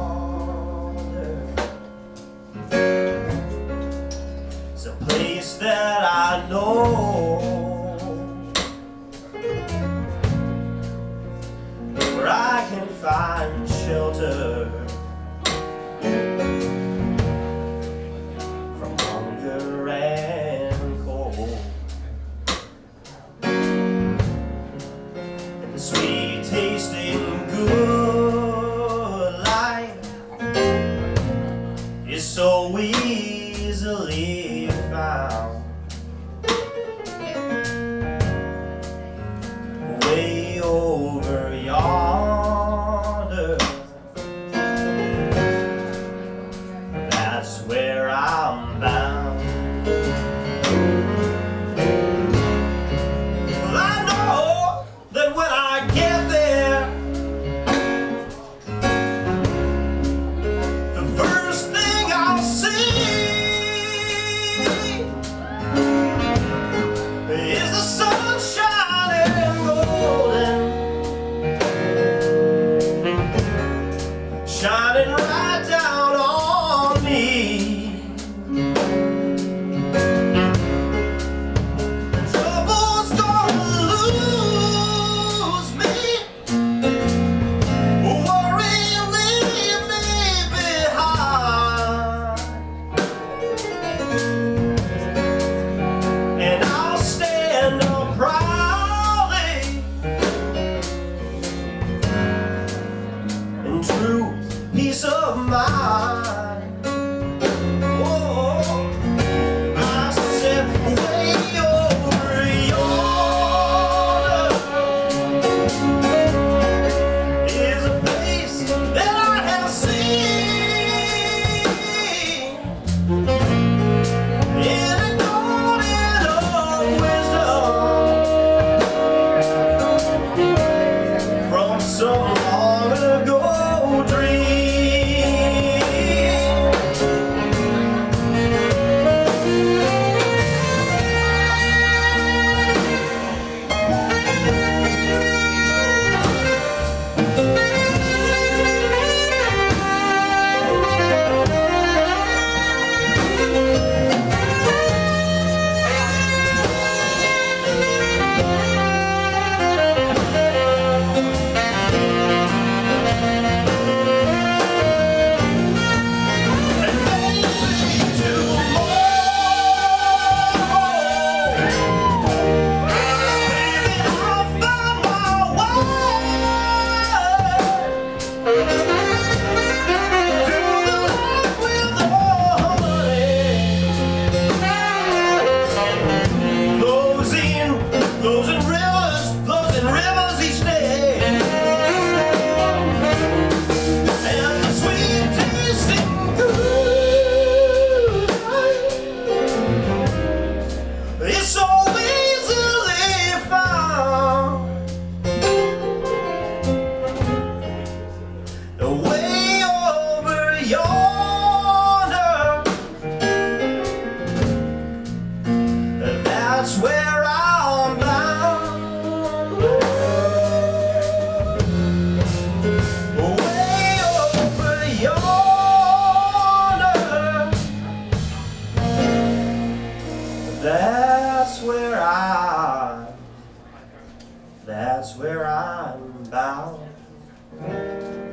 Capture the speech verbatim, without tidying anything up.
It's a place that I know, where I can find shelter from hunger and cold. And the sweet tasting good life is so easily found. Way over yonder, that's where I'm bound. Well, I know that when I get there, the first thing I'll see is the sun shining golden, shining right down on me. The trouble's gonna lose me, worry leave me behind, and I'll stand up proudly in true peace of mind. Oh, I said way over yonder is a place that I have seen in a garden of wisdom from some long ago dream. Closing rivers, closing rivers each day, and the sweet tasting good is so easily found. Way over yonder, that's where I'm bound. Way over yonder, that's where I, that's where I'm bound.